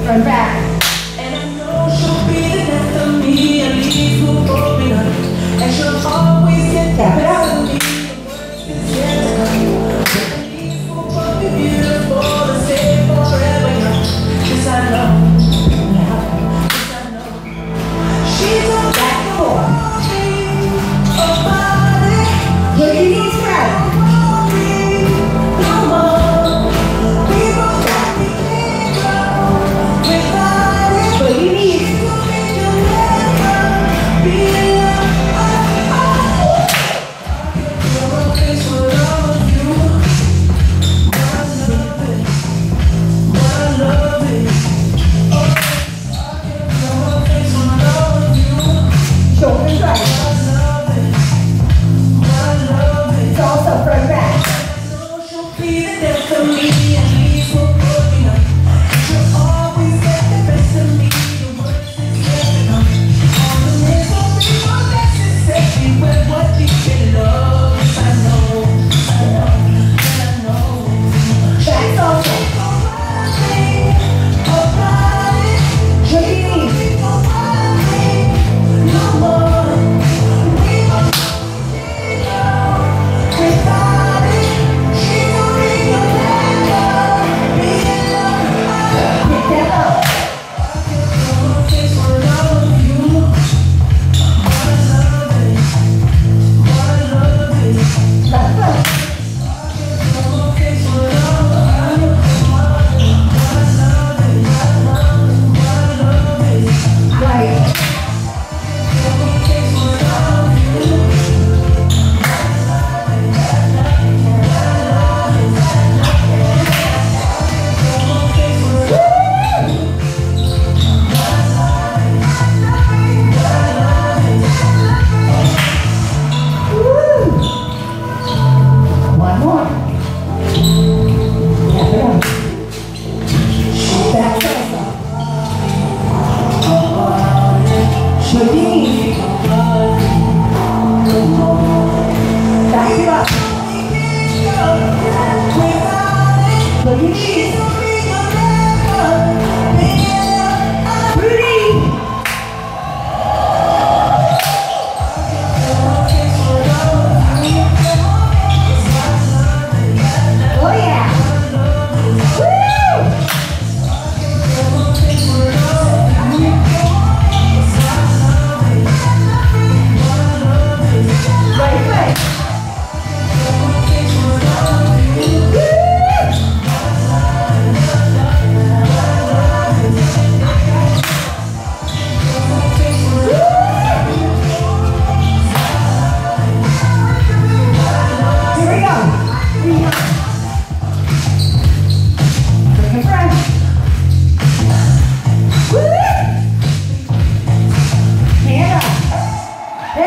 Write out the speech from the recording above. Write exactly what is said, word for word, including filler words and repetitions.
front back. And I know she'll be the death of me, at least we'll both be done. And she'll always get Tap it out. of me. It's yet to come. But at least we'll both be beautiful and stay forever young. Yes, I know. Yes, I know. She's a Back four. a body. Your knees right. Come on. We both got me without it. Your knees. Shoulders right. It's also front back. She'll be the death of me.